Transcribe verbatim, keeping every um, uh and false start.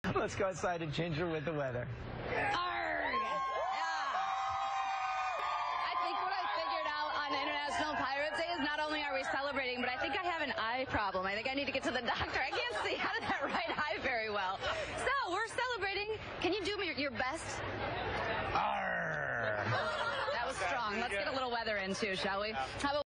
Let's go outside and change her with the weather. Arrgh! Yeah. I think what I figured out on International Pirates Day is not only are we celebrating, but I think I have an eye problem. I think I need to get to the doctor. I can't see out of that right eye very well. So we're celebrating. Can you do me your best? Arr. That was strong. Let's get a little weather in too, shall we? How about